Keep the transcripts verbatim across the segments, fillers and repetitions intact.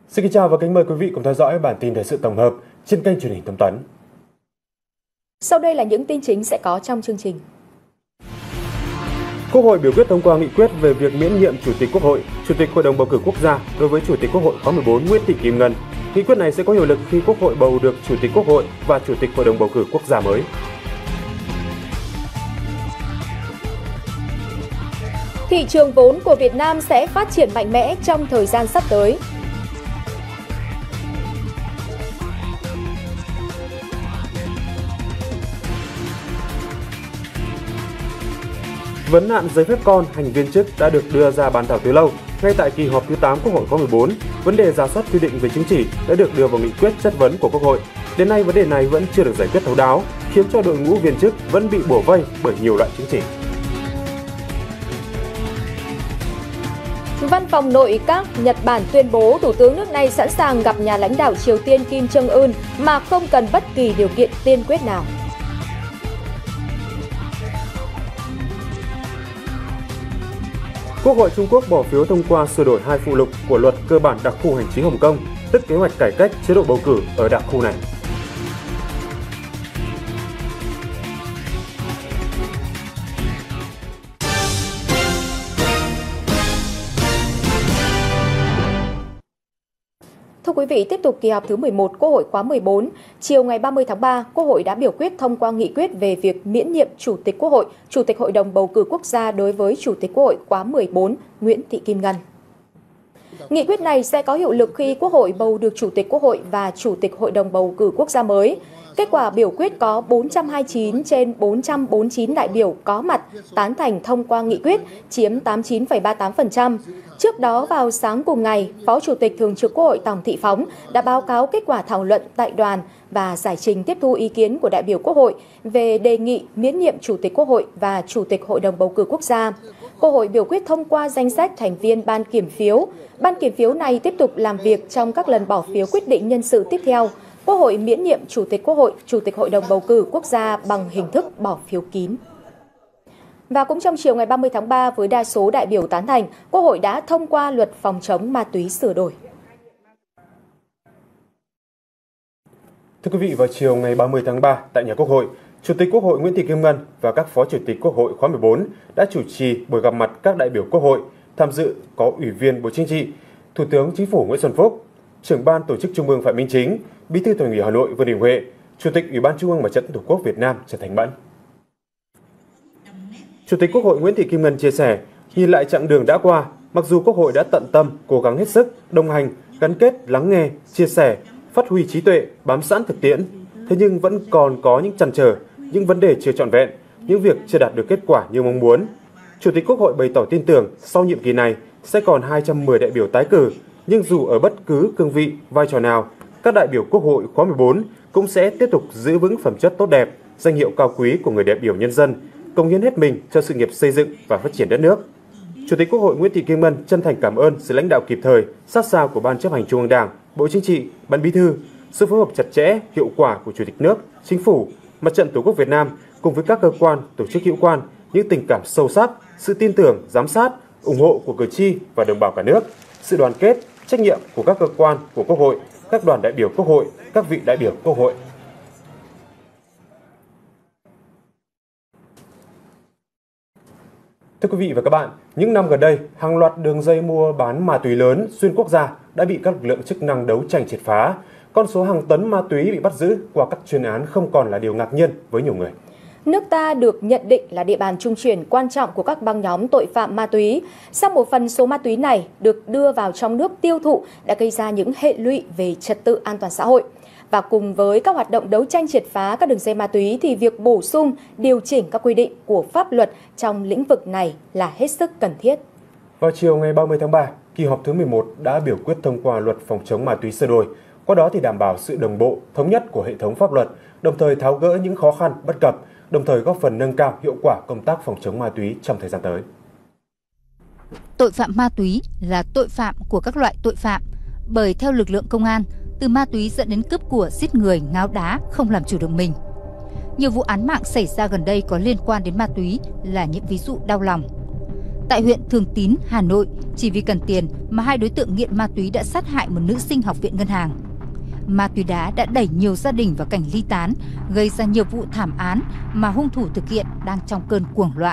Xin kính chào và kính mời quý vị cùng theo dõi bản tin thời sự tổng hợp trên kênh truyền hình Thông tấn. Sau đây là những tin chính sẽ có trong chương trình. Quốc hội biểu quyết thông qua nghị quyết về việc miễn nhiệm Chủ tịch Quốc hội, Chủ tịch Hội đồng bầu cử quốc gia đối với Chủ tịch Quốc hội khóa mười bốn Nguyễn Thị Kim Ngân. Nghị quyết này sẽ có hiệu lực khi Quốc hội bầu được Chủ tịch Quốc hội và Chủ tịch Hội đồng bầu cử quốc gia mới. Thị trường vốn của Việt Nam sẽ phát triển mạnh mẽ trong thời gian sắp tới. Vấn nạn giấy phép con hành viên chức đã được đưa ra bàn thảo từ lâu. Ngay tại kỳ họp thứ tám Quốc hội khóa mười bốn, vấn đề rà soát quy định về chứng chỉ đã được đưa vào nghị quyết chất vấn của Quốc hội. Đến nay vấn đề này vẫn chưa được giải quyết thấu đáo, khiến cho đội ngũ viên chức vẫn bị bủa vây bởi nhiều loại chứng chỉ. Văn phòng nội các Nhật Bản tuyên bố Thủ tướng nước này sẵn sàng gặp nhà lãnh đạo Triều Tiên Kim Jong-un mà không cần bất kỳ điều kiện tiên quyết nào. Quốc hội Trung Quốc bỏ phiếu thông qua sửa đổi hai phụ lục của luật cơ bản đặc khu hành chính Hồng Kông, tức kế hoạch cải cách chế độ bầu cử ở đặc khu này. Thưa quý vị, tiếp tục kỳ họp thứ mười một Quốc hội khóa mười bốn, chiều ngày ba mươi tháng ba, Quốc hội đã biểu quyết thông qua nghị quyết về việc miễn nhiệm Chủ tịch Quốc hội, Chủ tịch Hội đồng bầu cử quốc gia đối với Chủ tịch Quốc hội khóa mười bốn Nguyễn Thị Kim Ngân. Nghị quyết này sẽ có hiệu lực khi Quốc hội bầu được Chủ tịch Quốc hội và Chủ tịch Hội đồng bầu cử quốc gia mới. Kết quả biểu quyết có bốn trăm hai mươi chín trên bốn trăm bốn mươi chín đại biểu có mặt tán thành thông qua nghị quyết, chiếm tám mươi chín phẩy ba mươi tám phần trăm. Trước đó vào sáng cùng ngày, Phó Chủ tịch Thường trực Quốc hội Tòng Thị Phóng đã báo cáo kết quả thảo luận tại đoàn và giải trình tiếp thu ý kiến của đại biểu Quốc hội về đề nghị miễn nhiệm Chủ tịch Quốc hội và Chủ tịch Hội đồng bầu cử quốc gia. Quốc hội biểu quyết thông qua danh sách thành viên ban kiểm phiếu. Ban kiểm phiếu này tiếp tục làm việc trong các lần bỏ phiếu quyết định nhân sự tiếp theo. Quốc hội miễn nhiệm Chủ tịch Quốc hội, Chủ tịch Hội đồng bầu cử quốc gia bằng hình thức bỏ phiếu kín. Và cũng trong chiều ngày ba mươi tháng ba, với đa số đại biểu tán thành, Quốc hội đã thông qua luật phòng chống ma túy sửa đổi. Thưa quý vị, vào chiều ngày ba mươi tháng ba, tại nhà Quốc hội, Chủ tịch Quốc hội Nguyễn Thị Kim Ngân và các Phó Chủ tịch Quốc hội khóa mười bốn đã chủ trì buổi gặp mặt các đại biểu Quốc hội. Tham dự có Ủy viên Bộ Chính trị, Thủ tướng Chính phủ Nguyễn Xuân Phúc, Trưởng ban Tổ chức Trung ương Phạm Minh Chính, Bí thư Thành ủy Hà Nội Vương Đình Huệ, Chủ tịch Ủy ban Trung ương Mặt trận Tổ quốc Việt Nam Trần Thanh Mẫn. Chủ tịch Quốc hội Nguyễn Thị Kim Ngân chia sẻ, nhìn lại chặng đường đã qua, mặc dù Quốc hội đã tận tâm, cố gắng hết sức, đồng hành, gắn kết, lắng nghe, chia sẻ, phát huy trí tuệ, bám sát thực tiễn, thế nhưng vẫn còn có những trăn trở, những vấn đề chưa trọn vẹn, những việc chưa đạt được kết quả như mong muốn. Chủ tịch Quốc hội bày tỏ tin tưởng sau nhiệm kỳ này sẽ còn hai trăm mười đại biểu tái cử, nhưng dù ở bất cứ cương vị, vai trò nào, các đại biểu Quốc hội khóa mười bốn cũng sẽ tiếp tục giữ vững phẩm chất tốt đẹp, danh hiệu cao quý của người đại biểu nhân dân, cống hiến hết mình cho sự nghiệp xây dựng và phát triển đất nước. Chủ tịch Quốc hội Nguyễn Thị Kim Ngân chân thành cảm ơn sự lãnh đạo kịp thời, sát sao của Ban Chấp hành Trung ương Đảng, Bộ Chính trị, Ban Bí thư, sự phối hợp chặt chẽ, hiệu quả của Chủ tịch nước, Chính phủ, Mặt trận Tổ quốc Việt Nam cùng với các cơ quan, tổ chức hữu quan, những tình cảm sâu sắc, sự tin tưởng, giám sát, ủng hộ của cử tri và đồng bào cả nước, sự đoàn kết, trách nhiệm của các cơ quan của Quốc hội, các đoàn đại biểu Quốc hội, các vị đại biểu Quốc hội. Thưa quý vị và các bạn, những năm gần đây, hàng loạt đường dây mua bán ma túy lớn xuyên quốc gia đã bị các lực lượng chức năng đấu tranh triệt phá. Con số hàng tấn ma túy bị bắt giữ qua các chuyên án không còn là điều ngạc nhiên với nhiều người. Nước ta được nhận định là địa bàn trung chuyển quan trọng của các băng nhóm tội phạm ma túy. Song một phần số ma túy này được đưa vào trong nước tiêu thụ đã gây ra những hệ lụy về trật tự an toàn xã hội. Và cùng với các hoạt động đấu tranh triệt phá các đường dây ma túy thì việc bổ sung, điều chỉnh các quy định của pháp luật trong lĩnh vực này là hết sức cần thiết. Vào chiều ngày ba mươi tháng ba, kỳ họp thứ mười một đã biểu quyết thông qua luật phòng chống ma túy sửa đổi. Qua đó thì đảm bảo sự đồng bộ, thống nhất của hệ thống pháp luật, đồng thời tháo gỡ những khó khăn, bất cập, đồng thời góp phần nâng cao hiệu quả công tác phòng chống ma túy trong thời gian tới. Tội phạm ma túy là tội phạm của các loại tội phạm, bởi theo lực lượng công an, từ ma túy dẫn đến cướp của, giết người, ngáo đá, không làm chủ được mình. Nhiều vụ án mạng xảy ra gần đây có liên quan đến ma túy là những ví dụ đau lòng. Tại huyện Thường Tín, Hà Nội, chỉ vì cần tiền mà hai đối tượng nghiện ma túy đã sát hại một nữ sinh học viện ngân hàng. Ma túy đá đã đẩy nhiều gia đình vào cảnh ly tán, gây ra nhiều vụ thảm án mà hung thủ thực hiện đang trong cơn cuồng loạn.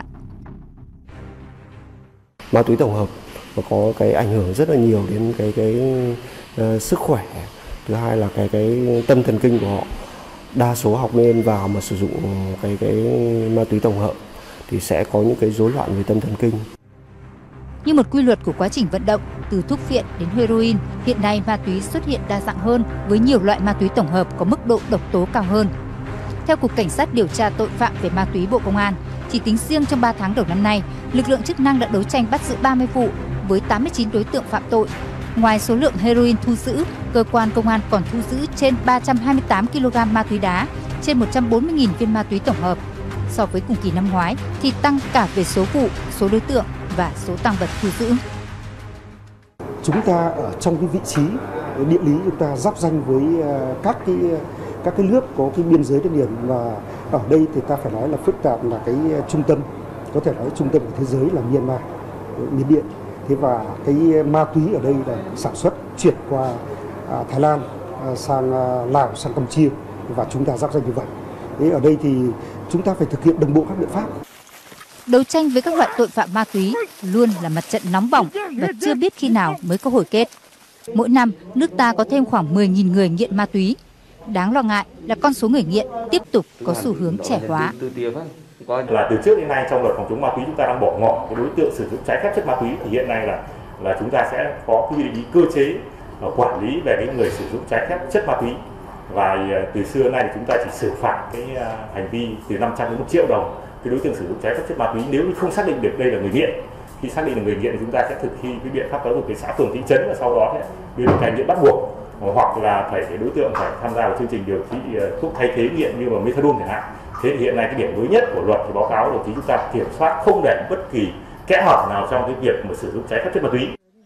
Ma túy tổng hợp có cái ảnh hưởng rất là nhiều đến cái cái uh, sức khỏe. Thứ hai là cái cái tâm thần kinh của họ. Đa số học viên vào mà sử dụng cái cái ma túy tổng hợp thì sẽ có những cái rối loạn về tâm thần kinh. Như một quy luật của quá trình vận động, từ thuốc phiện đến heroin, hiện nay ma túy xuất hiện đa dạng hơn với nhiều loại ma túy tổng hợp có mức độ độc tố cao hơn. Theo Cục Cảnh sát điều tra tội phạm về ma túy Bộ Công an, chỉ tính riêng trong ba tháng đầu năm nay, lực lượng chức năng đã đấu tranh bắt giữ ba mươi vụ với tám mươi chín đối tượng phạm tội. Ngoài số lượng heroin thu giữ, cơ quan công an còn thu giữ trên ba trăm hai mươi tám ki lô gam ma túy đá, trên một trăm bốn mươi nghìn viên ma túy tổng hợp. So với cùng kỳ năm ngoái thì tăng cả về số vụ, số đối tượng và số tang vật thu giữ. Chúng ta ở trong cái vị trí địa lý chúng ta giáp ranh với các cái các cái nước có cái biên giới đất liền, và ở đây thì ta phải nói là phức tạp, là cái trung tâm, có thể nói trung tâm của thế giới là Myanmar, Miến Điện. Thế và cái ma túy ở đây là sản xuất chuyển qua Thái Lan, sang Lào, sang Campuchia, và chúng ta giáp ranh như vậy. Thế ở đây thì chúng ta phải thực hiện đồng bộ các biện pháp. Đấu tranh với các loại tội phạm ma túy luôn là mặt trận nóng bỏng và chưa biết khi nào mới có hồi kết. Mỗi năm, nước ta có thêm khoảng mười nghìn người nghiện ma túy. Đáng lo ngại là con số người nghiện tiếp tục có xu hướng trẻ hóa. Là từ trước đến nay trong luật phòng chống ma túy chúng ta đang bỏ ngỏ cái đối tượng sử dụng trái phép chất ma túy, thì hiện nay là là chúng ta sẽ có quy định cơ chế quản lý về cái người sử dụng trái phép chất ma túy. Và từ xưa đến nay thì chúng ta chỉ xử phạt cái hành vi từ năm trăm đến một triệu đồng cái đối tượng sử dụng trái phép chất ma túy nếu như không xác định được đây là người nghiện. Khi xác định là người nghiện thì chúng ta sẽ thực thi cái biện pháp giáo dục cái xã phường thị trấn, và sau đó sẽ đưa đến cai nghiện bắt buộc, hoặc là phải cái đối tượng phải tham gia vào chương trình điều trị thuốc thay thế nghiện như là methadone chẳng hạn. Thế thì hiện nay cái điểm mới nhất của luật thì báo cáo đồng chí chúng ta kiểm soát không để bất kỳ kẽ hở nào trong cái việc mà sử dụng trái phép chất ma túy.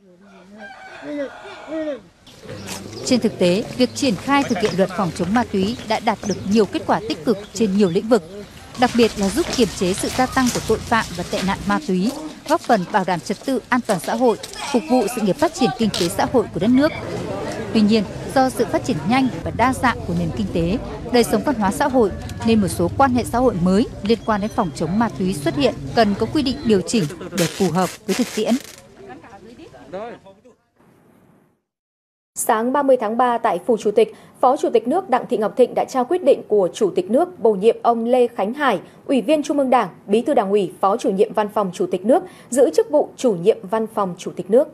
Trên thực tế, việc triển khai thực hiện luật phòng chống ma túy đã đạt được nhiều kết quả tích cực trên nhiều lĩnh vực, đặc biệt là giúp kiềm chế sự gia tăng của tội phạm và tệ nạn ma túy, góp phần bảo đảm trật tự an toàn xã hội, phục vụ sự nghiệp phát triển kinh tế xã hội của đất nước. Tuy nhiên, do sự phát triển nhanh và đa dạng của nền kinh tế, đời sống văn hóa xã hội nên một số quan hệ xã hội mới liên quan đến phòng chống ma túy xuất hiện, cần có quy định điều chỉnh để phù hợp với thực tiễn. Sáng ba mươi tháng ba tại Phủ Chủ tịch, Phó Chủ tịch nước Đặng Thị Ngọc Thịnh đã trao quyết định của Chủ tịch nước bổ nhiệm ông Lê Khánh Hải, Ủy viên Trung ương Đảng, Bí thư Đảng ủy, Phó Chủ nhiệm Văn phòng Chủ tịch nước, giữ chức vụ Chủ nhiệm Văn phòng Chủ tịch nước.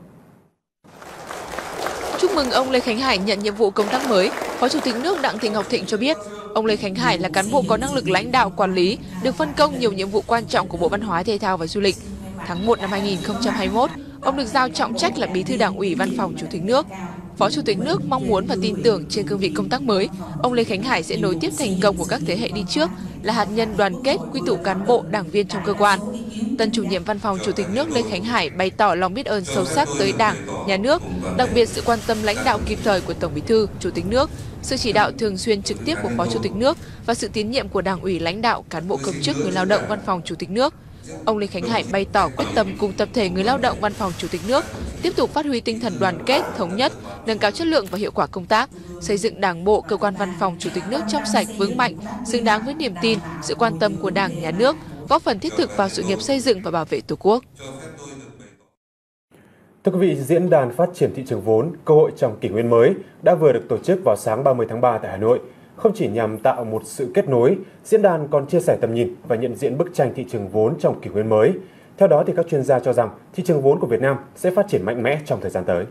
Chúc mừng ông Lê Khánh Hải nhận nhiệm vụ công tác mới, Phó Chủ tịch nước Đặng Thị Ngọc Thịnh cho biết, ông Lê Khánh Hải là cán bộ có năng lực lãnh đạo quản lý, được phân công nhiều nhiệm vụ quan trọng của Bộ Văn hóa, Thể thao và Du lịch. Tháng một năm hai nghìn không trăm hai mươi mốt, ông được giao trọng trách là Bí thư Đảng ủy Văn phòng Chủ tịch nước. Phó Chủ tịch nước mong muốn và tin tưởng trên cương vị công tác mới, ông Lê Khánh Hải sẽ nối tiếp thành công của các thế hệ đi trước, là hạt nhân đoàn kết, quy tụ cán bộ, đảng viên trong cơ quan. Tân chủ nhiệm Văn phòng Chủ tịch nước Lê Khánh Hải bày tỏ lòng biết ơn sâu sắc tới Đảng, Nhà nước, đặc biệt sự quan tâm lãnh đạo kịp thời của Tổng Bí thư, Chủ tịch nước, sự chỉ đạo thường xuyên trực tiếp của Phó Chủ tịch nước và sự tín nhiệm của Đảng ủy lãnh đạo, cán bộ công chức, người lao động Văn phòng Chủ tịch nước. Ông Lê Khánh Hải bày tỏ quyết tâm cùng tập thể người lao động Văn phòng Chủ tịch nước tiếp tục phát huy tinh thần đoàn kết, thống nhất, nâng cao chất lượng và hiệu quả công tác, xây dựng Đảng bộ, cơ quan Văn phòng Chủ tịch nước trong sạch, vững mạnh, xứng đáng với niềm tin, sự quan tâm của Đảng, Nhà nước, góp phần thiết thực vào sự nghiệp xây dựng và bảo vệ Tổ quốc. Thưa quý vị, Diễn đàn Phát triển thị trường vốn, cơ hội trong kỷ nguyên mới đã vừa được tổ chức vào sáng ba mươi tháng ba tại Hà Nội. Không chỉ nhằm tạo một sự kết nối, diễn đàn còn chia sẻ tầm nhìn và nhận diện bức tranh thị trường vốn trong kỷ nguyên mới. Theo đó, thì các chuyên gia cho rằng thị trường vốn của Việt Nam sẽ phát triển mạnh mẽ trong thời gian tới.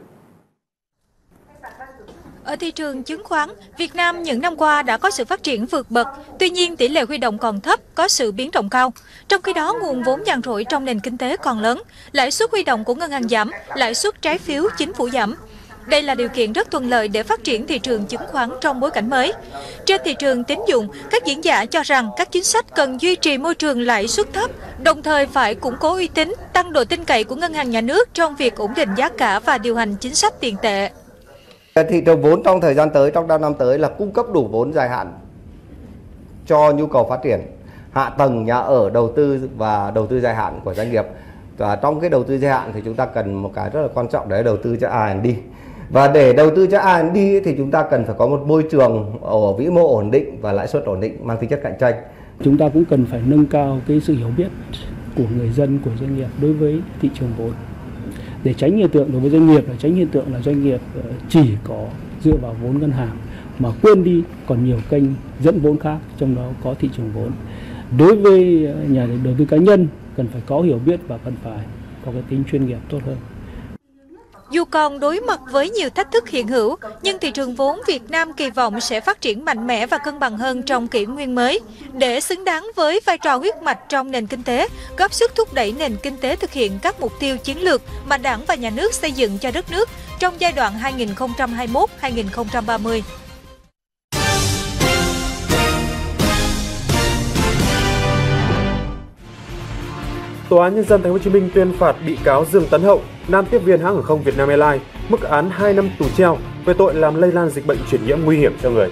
Ở thị trường chứng khoán, Việt Nam những năm qua đã có sự phát triển vượt bậc, tuy nhiên tỷ lệ huy động còn thấp, có sự biến động cao. Trong khi đó, nguồn vốn dàn rỗi trong nền kinh tế còn lớn, lãi suất huy động của ngân hàng giảm, lãi suất trái phiếu chính phủ giảm. Đây là điều kiện rất thuận lợi để phát triển thị trường chứng khoán trong bối cảnh mới. Trên thị trường tín dụng, các diễn giả cho rằng các chính sách cần duy trì môi trường lãi suất thấp, đồng thời phải củng cố uy tín, tăng độ tin cậy của ngân hàng nhà nước trong việc ổn định giá cả và điều hành chính sách tiền tệ. Thị trường vốn trong thời gian tới, trong năm tới là cung cấp đủ vốn dài hạn cho nhu cầu phát triển, hạ tầng, nhà ở, đầu tư và đầu tư dài hạn của doanh nghiệp. Và trong cái đầu tư dài hạn thì chúng ta cần một cái rất là quan trọng, đấy là đầu tư cho R and D. Và để đầu tư cho R and D thì chúng ta cần phải có một môi trường ở vĩ mô ổn định và lãi suất ổn định mang tính chất cạnh tranh. Chúng ta cũng cần phải nâng cao cái sự hiểu biết của người dân, của doanh nghiệp đối với thị trường vốn. Để tránh hiện tượng đối với doanh nghiệp là tránh hiện tượng là doanh nghiệp chỉ có dựa vào vốn ngân hàng mà quên đi còn nhiều kênh dẫn vốn khác, trong đó có thị trường vốn. Đối với nhà đầu tư cá nhân cần phải có hiểu biết và cần phải có cái tính chuyên nghiệp tốt hơn. Dù còn đối mặt với nhiều thách thức hiện hữu, nhưng thị trường vốn Việt Nam kỳ vọng sẽ phát triển mạnh mẽ và cân bằng hơn trong kỷ nguyên mới. Để xứng đáng với vai trò huyết mạch trong nền kinh tế, góp sức thúc đẩy nền kinh tế thực hiện các mục tiêu chiến lược mà Đảng và Nhà nước xây dựng cho đất nước trong giai đoạn hai nghìn không trăm hai mươi mốt đến hai nghìn không trăm ba mươi. Tòa án Nhân dân Thành phố Hồ Chí Minh tuyên phạt bị cáo Dương Tấn Hậu, nam tiếp viên hãng hàng không Vietnam Airlines, mức án hai năm tù treo về tội làm lây lan dịch bệnh truyền nhiễm nguy hiểm cho người.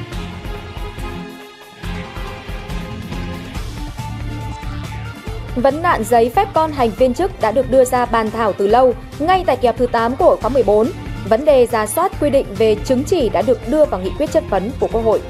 Vấn nạn giấy phép con hành viên chức đã được đưa ra bàn thảo từ lâu, ngay tại kỳ họp thứ tám Quốc hội khóa mười bốn. Vấn đề rà soát quy định về chứng chỉ đã được đưa vào nghị quyết chất vấn của Quốc hội.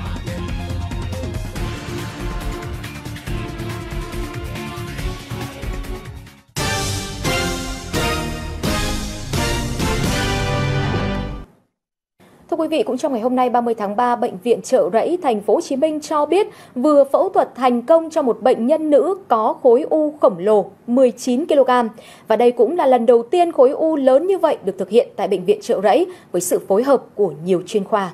Thưa quý vị, cũng trong ngày hôm nay ba mươi tháng ba, Bệnh viện Chợ Rẫy, Thành phố Hồ Chí Minh cho biết vừa phẫu thuật thành công cho một bệnh nhân nữ có khối u khổng lồ mười chín ki lô gam. Và đây cũng là lần đầu tiên khối u lớn như vậy được thực hiện tại Bệnh viện Chợ Rẫy với sự phối hợp của nhiều chuyên khoa.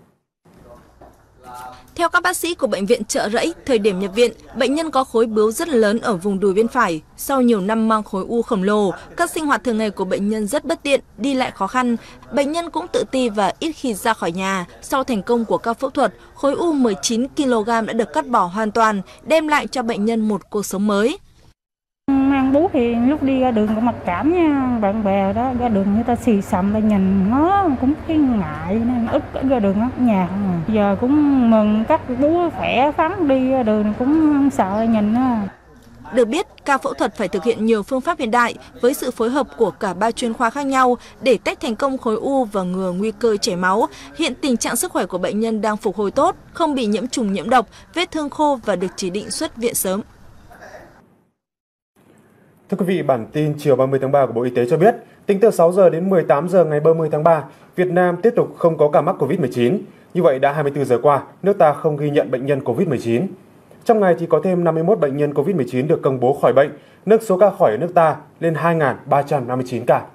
Theo các bác sĩ của Bệnh viện Chợ Rẫy, thời điểm nhập viện, bệnh nhân có khối bướu rất lớn ở vùng đùi bên phải. Sau nhiều năm mang khối u khổng lồ, các sinh hoạt thường ngày của bệnh nhân rất bất tiện, đi lại khó khăn. Bệnh nhân cũng tự ti và ít khi ra khỏi nhà. Sau thành công của các phẫu thuật, khối u mười chín ki lô gam đã được cắt bỏ hoàn toàn, đem lại cho bệnh nhân một cuộc sống mới. Mang bú thì lúc đi ra đường cũng mặc cảm nha, bạn bè đó ra đường người ta xì xầm lại nhìn nó cũng cái ngại nên ít ra đường ở nhà không à. Giờ cũng mừng các bú khỏe khoắn đi ra đường cũng sợ nhìn nó. Được biết, ca phẫu thuật phải thực hiện nhiều phương pháp hiện đại với sự phối hợp của cả ba chuyên khoa khác nhau để tách thành công khối u và ngừa nguy cơ chảy máu. Hiện tình trạng sức khỏe của bệnh nhân đang phục hồi tốt, không bị nhiễm trùng nhiễm độc, vết thương khô và được chỉ định xuất viện sớm. Thưa quý vị, bản tin chiều ba mươi tháng ba của Bộ Y tế cho biết, tính từ sáu giờ đến mười tám giờ ngày ba mươi tháng ba, Việt Nam tiếp tục không có ca mắc Covid mười chín. Như vậy đã hai mươi tư giờ qua, nước ta không ghi nhận bệnh nhân Covid mười chín. Trong ngày thì có thêm năm mươi mốt bệnh nhân Covid mười chín được công bố khỏi bệnh, nâng số ca khỏi ở nước ta lên hai nghìn ba trăm năm mươi chín ca.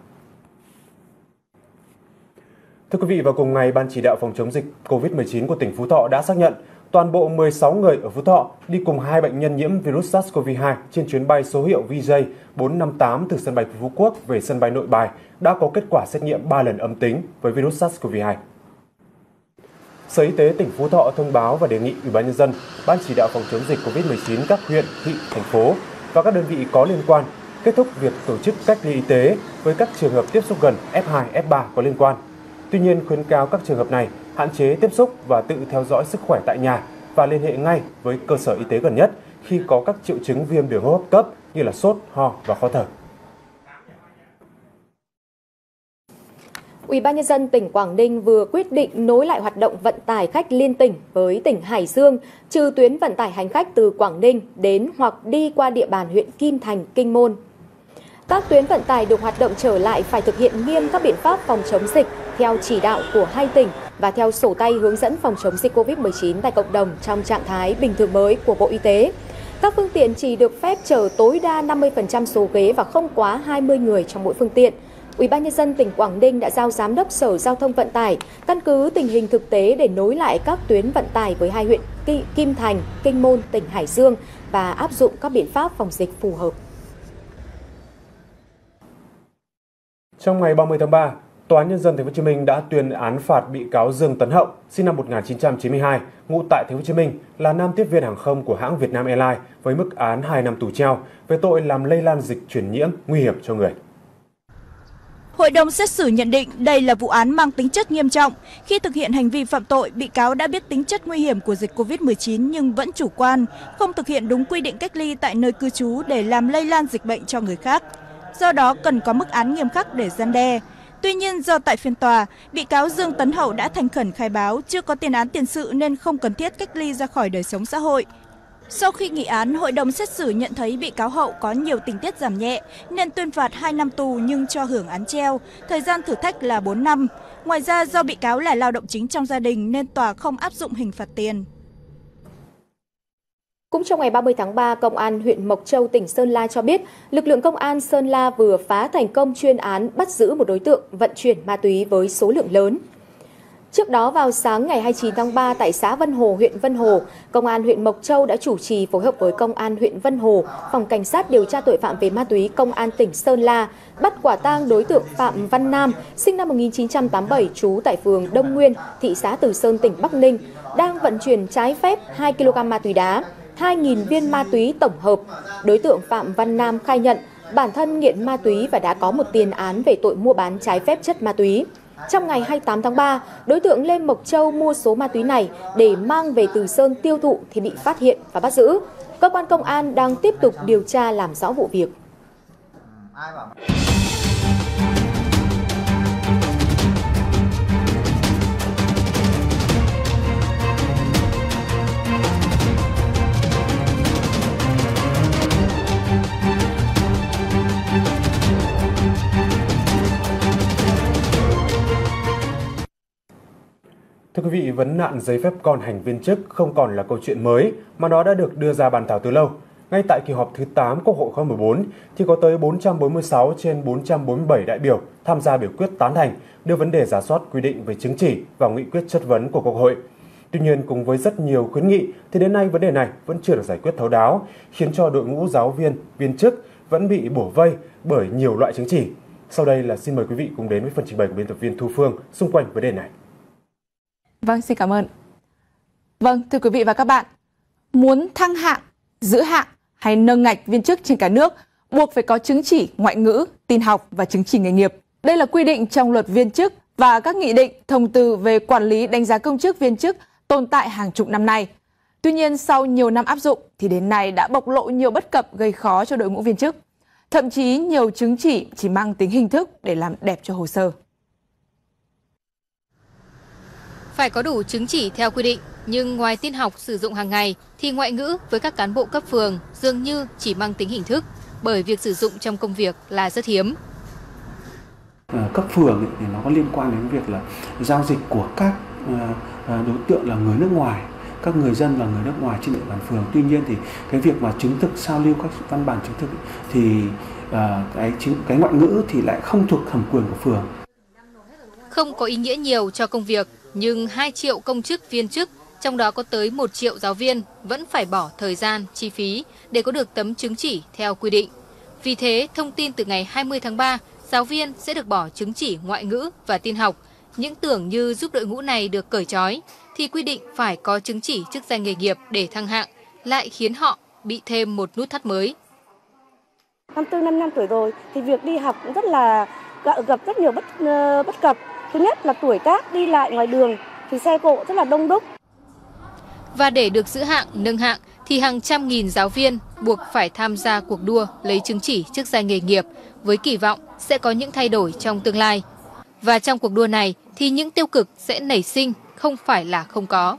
Thưa quý vị, vào cùng ngày, Ban chỉ đạo phòng chống dịch Covid mười chín của tỉnh Phú Thọ đã xác nhận toàn bộ mười sáu người ở Phú Thọ đi cùng hai bệnh nhân nhiễm virus SARS-xê o vê hai trên chuyến bay số hiệu V J bốn năm tám từ sân bay Phú Quốc về sân bay Nội Bài đã có kết quả xét nghiệm ba lần âm tính với virus SARS-xê o vê hai. Sở Y tế tỉnh Phú Thọ thông báo và đề nghị Ủy ban nhân dân, Ban chỉ đạo phòng chống dịch Covid mười chín các huyện, thị, thành phố và các đơn vị có liên quan kết thúc việc tổ chức cách ly y tế với các trường hợp tiếp xúc gần F hai, F ba có liên quan. Tuy nhiên, khuyến cáo các trường hợp này hạn chế tiếp xúc và tự theo dõi sức khỏe tại nhà và liên hệ ngay với cơ sở y tế gần nhất khi có các triệu chứng viêm đường hô hấp cấp như là sốt, ho và khó thở. Ủy ban nhân dân tỉnh Quảng Ninh vừa quyết định nối lại hoạt động vận tải khách liên tỉnh với tỉnh Hải Dương, trừ tuyến vận tải hành khách từ Quảng Ninh đến hoặc đi qua địa bàn huyện Kim Thành, Kinh Môn. Các tuyến vận tải được hoạt động trở lại phải thực hiện nghiêm các biện pháp phòng chống dịch theo chỉ đạo của hai tỉnh và theo sổ tay hướng dẫn phòng chống dịch Covid mười chín tại cộng đồng trong trạng thái bình thường mới của Bộ Y tế. Các phương tiện chỉ được phép chở tối đa năm mươi phần trăm số ghế và không quá hai mươi người trong mỗi phương tiện. Ủy ban nhân dân tỉnh Quảng Ninh đã giao Giám đốc Sở Giao thông Vận tải căn cứ tình hình thực tế để nối lại các tuyến vận tải với hai huyện Kim Thành, Kinh Môn, tỉnh Hải Dương và áp dụng các biện pháp phòng dịch phù hợp. Trong ngày ba mươi tháng ba, Tòa án Nhân dân Thành phố Hồ Chí Minh đã tuyên án phạt bị cáo Dương Tấn Hậu, sinh năm một nghìn chín trăm chín mươi hai, ngụ tại Thành phố Hồ Chí Minh, là nam tiếp viên hàng không của hãng Vietnam Airlines với mức án hai năm tù treo về tội làm lây lan dịch truyền nhiễm nguy hiểm cho người. Hội đồng xét xử nhận định đây là vụ án mang tính chất nghiêm trọng. Khi thực hiện hành vi phạm tội, bị cáo đã biết tính chất nguy hiểm của dịch Covid mười chín nhưng vẫn chủ quan, không thực hiện đúng quy định cách ly tại nơi cư trú để làm lây lan dịch bệnh cho người khác. Do đó cần có mức án nghiêm khắc để răn đe. Tuy nhiên do tại phiên tòa, bị cáo Dương Tấn Hậu đã thành khẩn khai báo chưa có tiền án tiền sự nên không cần thiết cách ly ra khỏi đời sống xã hội. Sau khi nghị án, hội đồng xét xử nhận thấy bị cáo Hậu có nhiều tình tiết giảm nhẹ nên tuyên phạt hai năm tù nhưng cho hưởng án treo, thời gian thử thách là bốn năm. Ngoài ra do bị cáo là lao động chính trong gia đình nên tòa không áp dụng hình phạt tiền. Cũng trong ngày ba mươi tháng ba, Công an huyện Mộc Châu, tỉnh Sơn La cho biết, lực lượng Công an Sơn La vừa phá thành công chuyên án bắt giữ một đối tượng vận chuyển ma túy với số lượng lớn. Trước đó vào sáng ngày hai mươi chín tháng ba tại xã Vân Hồ, huyện Vân Hồ, Công an huyện Mộc Châu đã chủ trì phối hợp với Công an huyện Vân Hồ, Phòng Cảnh sát điều tra tội phạm về ma túy Công an tỉnh Sơn La bắt quả tang đối tượng Phạm Văn Nam, sinh năm một nghìn chín trăm tám mươi bảy, trú tại phường Đông Nguyên, thị xã Từ Sơn, tỉnh Bắc Ninh, đang vận chuyển trái phép hai ki lô gam ma túy đá, hai nghìn viên ma túy tổng hợp. Đối tượng Phạm Văn Nam khai nhận bản thân nghiện ma túy và đã có một tiền án về tội mua bán trái phép chất ma túy. Trong ngày hai mươi tám tháng ba, đối tượng lên Mộc Châu mua số ma túy này để mang về Từ Sơn tiêu thụ thì bị phát hiện và bắt giữ. Cơ quan công an đang tiếp tục điều tra làm rõ vụ việc. Thưa quý vị, vấn nạn giấy phép con hành viên chức không còn là câu chuyện mới mà nó đã được đưa ra bàn thảo từ lâu. Ngay tại kỳ họp thứ tám Quốc hội khóa mười bốn thì có tới bốn trăm bốn mươi sáu trên bốn trăm bốn mươi bảy đại biểu tham gia biểu quyết tán thành đưa vấn đề rà soát quy định về chứng chỉ vào nghị quyết chất vấn của Quốc hội. Tuy nhiên, cùng với rất nhiều khuyến nghị thì đến nay vấn đề này vẫn chưa được giải quyết thấu đáo, khiến cho đội ngũ giáo viên, viên chức vẫn bị bủa vây bởi nhiều loại chứng chỉ. Sau đây là xin mời quý vị cùng đến với phần trình bày của biên tập viên Thu Phương xung quanh vấn đề này. Vâng, xin cảm ơn. Vâng, thưa quý vị và các bạn, muốn thăng hạng, giữ hạng hay nâng ngạch viên chức trên cả nước, buộc phải có chứng chỉ ngoại ngữ, tin học và chứng chỉ nghề nghiệp. Đây là quy định trong luật viên chức và các nghị định, thông tư về quản lý đánh giá công chức viên chức tồn tại hàng chục năm nay. Tuy nhiên, sau nhiều năm áp dụng thì đến nay đã bộc lộ nhiều bất cập gây khó cho đội ngũ viên chức. Thậm chí nhiều chứng chỉ chỉ mang tính hình thức để làm đẹp cho hồ sơ. Phải có đủ chứng chỉ theo quy định, nhưng ngoài tin học sử dụng hàng ngày thì ngoại ngữ với các cán bộ cấp phường dường như chỉ mang tính hình thức, bởi việc sử dụng trong công việc là rất hiếm. Ở cấp phường thì nó có liên quan đến việc là giao dịch của các đối tượng là người nước ngoài, các người dân là người nước ngoài trên địa bàn phường. Tuy nhiên thì cái việc mà chứng thực sao lưu các văn bản chứng thực thì cái cái ngoại ngữ thì lại không thuộc thẩm quyền của phường. Không có ý nghĩa nhiều cho công việc, nhưng hai triệu công chức viên chức, trong đó có tới một triệu giáo viên vẫn phải bỏ thời gian, chi phí để có được tấm chứng chỉ theo quy định. Vì thế, thông tin từ ngày hai mươi tháng ba, giáo viên sẽ được bỏ chứng chỉ ngoại ngữ và tin học. Những tưởng như giúp đội ngũ này được cởi trói, thì quy định phải có chứng chỉ chức danh nghề nghiệp để thăng hạng, lại khiến họ bị thêm một nút thắt mới. Năm tư, năm năm tuổi rồi thì việc đi học cũng rất là gặp rất nhiều bất bất cập. Thứ nhất là tuổi tác đi lại ngoài đường thì xe cộ rất là đông đúc. Và để được giữ hạng, nâng hạng thì hàng trăm nghìn giáo viên buộc phải tham gia cuộc đua lấy chứng chỉ chức danh nghề nghiệp với kỳ vọng sẽ có những thay đổi trong tương lai. Và trong cuộc đua này thì những tiêu cực sẽ nảy sinh, không phải là không có.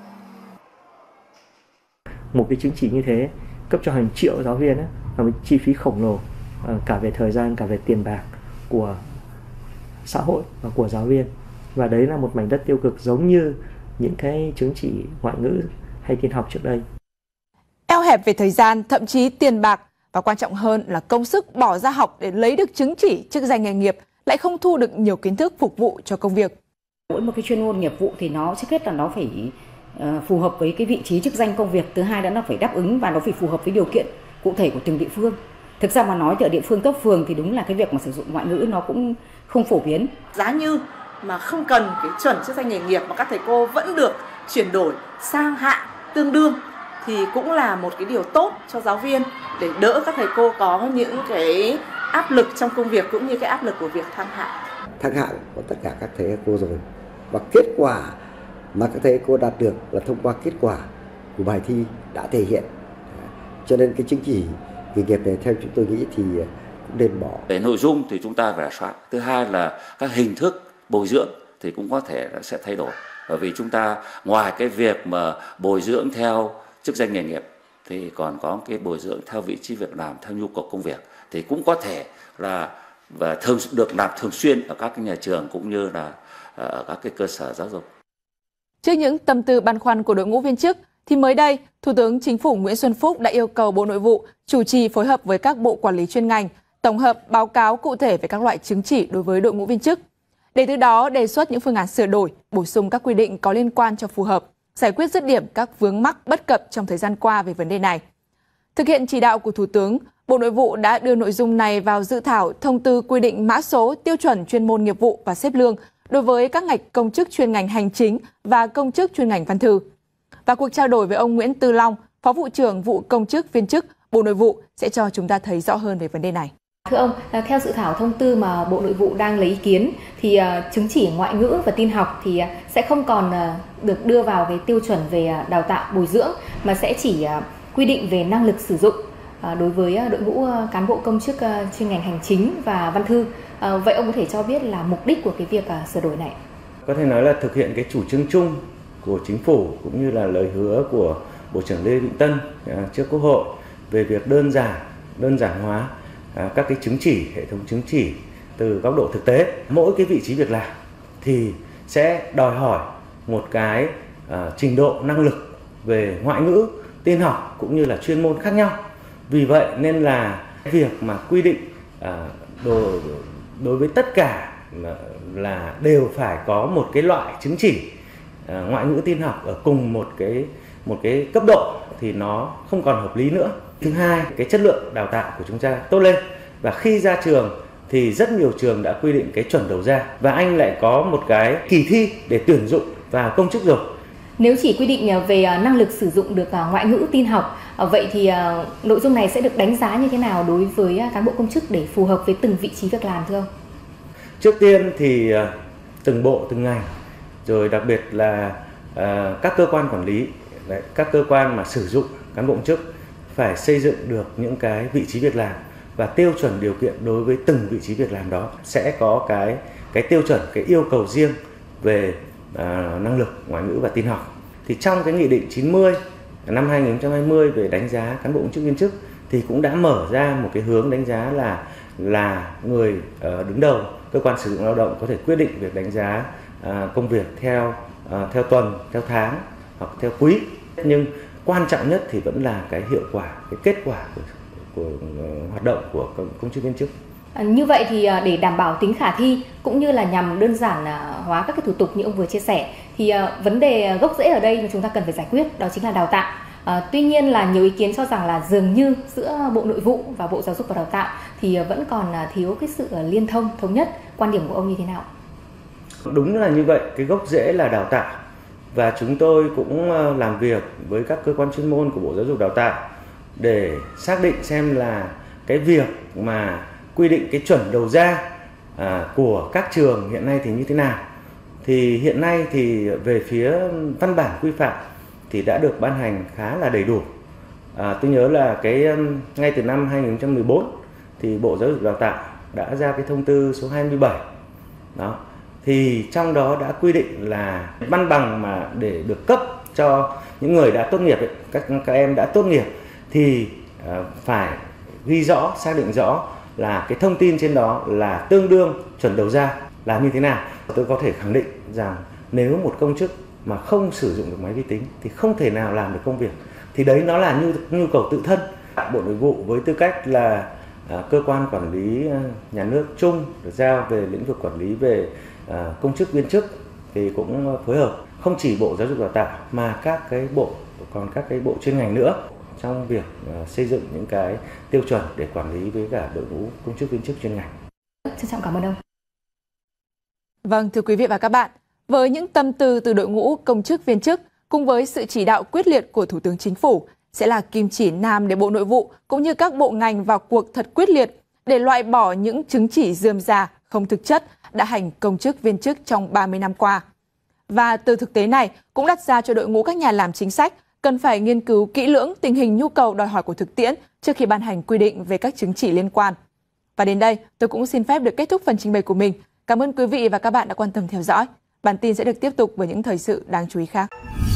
Một cái chứng chỉ như thế cấp cho hàng triệu giáo viên ấy, là một chi phí khổng lồ cả về thời gian, cả về tiền bạc của xã hội và của giáo viên. Và đấy là một mảnh đất tiêu cực giống như những cái chứng chỉ ngoại ngữ hay tin học trước đây. Eo hẹp về thời gian, thậm chí tiền bạc và quan trọng hơn là công sức bỏ ra học để lấy được chứng chỉ chức danh nghề nghiệp lại không thu được nhiều kiến thức phục vụ cho công việc. Mỗi một cái chuyên môn nghiệp vụ thì nó trước hết là nó phải uh, phù hợp với cái vị trí chức danh công việc. Thứ hai là nó phải đáp ứng và nó phải phù hợp với điều kiện cụ thể của từng địa phương. Thực ra mà nói thì ở địa phương cấp phường thì đúng là cái việc mà sử dụng ngoại ngữ nó cũng không phổ biến. Giá như mà không cần cái chuẩn chức danh nghề nghiệp mà các thầy cô vẫn được chuyển đổi sang hạng tương đương thì cũng là một cái điều tốt cho giáo viên để đỡ các thầy cô có những cái áp lực trong công việc cũng như cái áp lực của việc thăng hạng. thăng hạng của tất cả các thầy cô rồi, và kết quả mà các thầy cô đạt được là thông qua kết quả của bài thi đã thể hiện. Cho nên cái chứng chỉ nghề nghiệp này theo chúng tôi nghĩ thì cũng nên bỏ. Về nội dung thì chúng ta phải rà soát. Thứ hai là các hình thức bồi dưỡng thì cũng có thể sẽ thay đổi. Bởi vì chúng ta ngoài cái việc mà bồi dưỡng theo chức danh nghề nghiệp thì còn có cái bồi dưỡng theo vị trí việc làm, theo nhu cầu công việc, thì cũng có thể là và thường được làm thường xuyên ở các cái nhà trường cũng như là ở các cái cơ sở giáo dục. Trước những tâm tư băn khoăn của đội ngũ viên chức, thì mới đây, Thủ tướng Chính phủ Nguyễn Xuân Phúc đã yêu cầu Bộ Nội vụ chủ trì phối hợp với các bộ quản lý chuyên ngành, tổng hợp báo cáo cụ thể về các loại chứng chỉ đối với đội ngũ viên chức, để từ đó đề xuất những phương án sửa đổi, bổ sung các quy định có liên quan cho phù hợp, giải quyết dứt điểm các vướng mắc bất cập trong thời gian qua về vấn đề này. Thực hiện chỉ đạo của Thủ tướng, Bộ Nội vụ đã đưa nội dung này vào dự thảo thông tư quy định mã số tiêu chuẩn chuyên môn nghiệp vụ và xếp lương đối với các ngạch công chức chuyên ngành hành chính và công chức chuyên ngành văn thư. Và cuộc trao đổi với ông Nguyễn Tư Long, Phó vụ trưởng vụ công chức viên chức, Bộ Nội vụ sẽ cho chúng ta thấy rõ hơn về vấn đề này. Thưa ông, theo dự thảo thông tư mà Bộ Nội vụ đang lấy ý kiến thì chứng chỉ ngoại ngữ và tin học thì sẽ không còn được đưa vào cái tiêu chuẩn về đào tạo bồi dưỡng, mà sẽ chỉ quy định về năng lực sử dụng đối với đội ngũ cán bộ công chức chuyên ngành hành chính và văn thư. Vậy ông có thể cho biết là mục đích của cái việc sửa đổi này? Có thể nói là thực hiện cái chủ trương chung của Chính phủ cũng như là lời hứa của Bộ trưởng Lê Vĩnh Tân trước Quốc hội về việc đơn giản, đơn giản hóa các cái chứng chỉ, hệ thống chứng chỉ từ góc độ thực tế. Mỗi cái vị trí việc làm thì sẽ đòi hỏi một cái uh, trình độ năng lực về ngoại ngữ, tin học cũng như là chuyên môn khác nhau. Vì vậy nên là việc mà quy định uh, đồ, đối với tất cả là, là đều phải có một cái loại chứng chỉ uh, ngoại ngữ tin học ở cùng một cái một cái cấp độ thì nó không còn hợp lý nữa. Thứ hai, cái chất lượng đào tạo của chúng ta tốt lên, và khi ra trường thì rất nhiều trường đã quy định cái chuẩn đầu ra, và anh lại có một cái kỳ thi để tuyển dụng vào công chức rồi. Nếu chỉ quy định về năng lực sử dụng được ngoại ngữ tin học, vậy thì nội dung này sẽ được đánh giá như thế nào đối với cán bộ công chức để phù hợp với từng vị trí việc làm thưa ông? Trước tiên thì từng bộ, từng ngành, rồi đặc biệt là các cơ quan quản lý, các cơ quan mà sử dụng cán bộ công chức phải xây dựng được những cái vị trí việc làm và tiêu chuẩn điều kiện đối với từng vị trí việc làm đó, sẽ có cái cái tiêu chuẩn, cái yêu cầu riêng về uh, năng lực ngoại ngữ và tin học. Thì trong cái nghị định chín mươi năm hai nghìn không trăm hai mươi về đánh giá cán bộ công chức viên chức thì cũng đã mở ra một cái hướng đánh giá là là người uh, đứng đầu cơ quan sử dụng lao động có thể quyết định việc đánh giá uh, công việc theo uh, theo tuần, theo tháng hoặc theo quý. Nhưng quan trọng nhất thì vẫn là cái hiệu quả, cái kết quả của, của uh, hoạt động của công chức viên chức. À, như vậy thì để đảm bảo tính khả thi cũng như là nhằm đơn giản hóa các cái thủ tục như ông vừa chia sẻ, thì uh, vấn đề gốc rễ ở đây mà chúng ta cần phải giải quyết đó chính là đào tạo. À, tuy nhiên là nhiều ý kiến cho rằng là dường như giữa Bộ Nội vụ và Bộ Giáo dục và Đào tạo thì vẫn còn thiếu cái sự liên thông, thống nhất. Quan điểm của ông như thế nào? Đúng là như vậy, cái gốc rễ là đào tạo. Và chúng tôi cũng làm việc với các cơ quan chuyên môn của Bộ Giáo dục Đào tạo để xác định xem là cái việc mà quy định cái chuẩn đầu ra à, của các trường hiện nay thì như thế nào. Thì hiện nay thì về phía văn bản quy phạm thì đã được ban hành khá là đầy đủ. À, tôi nhớ là cái ngay từ năm hai nghìn không trăm mười bốn thì Bộ Giáo dục Đào tạo đã ra cái thông tư số hai mươi bảy. Đó. Thì trong đó đã quy định là văn bằng mà để được cấp cho những người đã tốt nghiệp ấy, các các em đã tốt nghiệp thì uh, phải ghi rõ, xác định rõ là cái thông tin trên đó là tương đương chuẩn đầu ra là như thế nào. Tôi có thể khẳng định rằng nếu một công chức mà không sử dụng được máy vi tính thì không thể nào làm được công việc, thì đấy nó là nhu, nhu cầu tự thân. Bộ Nội vụ với tư cách là uh, cơ quan quản lý uh, nhà nước chung được giao về lĩnh vực quản lý về uh, công chức viên chức thì cũng phối hợp không chỉ Bộ Giáo dục Đào tạo mà các cái bộ, còn các cái bộ chuyên ngành nữa trong việc uh, xây dựng những cái tiêu chuẩn để quản lý với cả đội ngũ công chức viên chức chuyên ngành. Trân trọng cảm ơn ông. Vâng, thưa quý vị và các bạn, với những tâm tư từ đội ngũ công chức viên chức cùng với sự chỉ đạo quyết liệt của Thủ tướng Chính phủ sẽ là kim chỉ nam để Bộ Nội vụ cũng như các bộ ngành vào cuộc thật quyết liệt để loại bỏ những chứng chỉ rườm rà không thực chất đã hành công chức viên chức trong ba mươi năm qua. Và từ thực tế này cũng đặt ra cho đội ngũ các nhà làm chính sách cần phải nghiên cứu kỹ lưỡng tình hình nhu cầu đòi hỏi của thực tiễn trước khi ban hành quy định về các chứng chỉ liên quan. Và đến đây, tôi cũng xin phép được kết thúc phần trình bày của mình. Cảm ơn quý vị và các bạn đã quan tâm theo dõi. Bản tin sẽ được tiếp tục với những thời sự đáng chú ý khác.